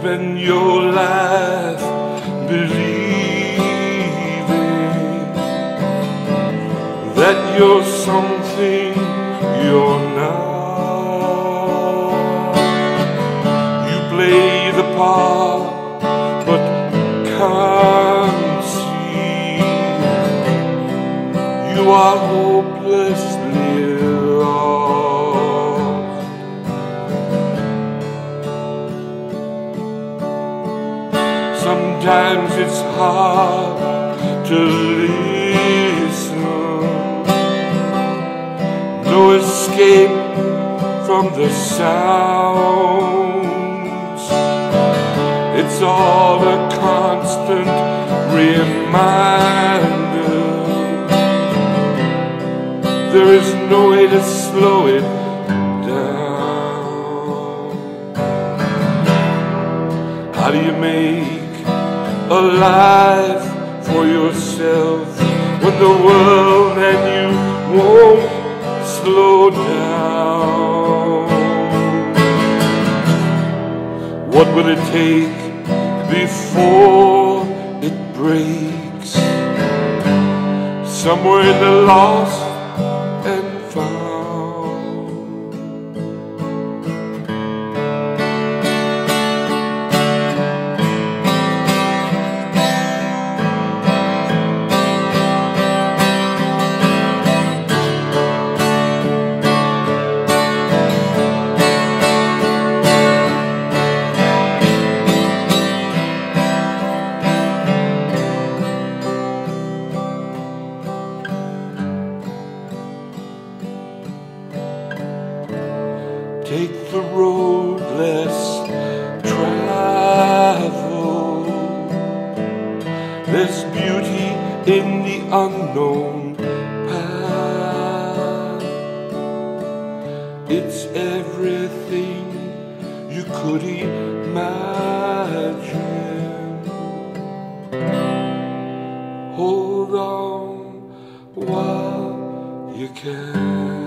spend your life believing that you're something you're not. You play the part but can't see you are hopelessly lost. Sometimes it's hard to listen, no escape from the sounds. It's all a constant reminder. There is no way to slow it down. How do you make a life for yourself when the world and you won't slow down? What will it take before it breaks? Somewhere in the lost and found. Take the road less traveled. There's beauty in the unknown path. It's everything you could imagine. Hold on while you can.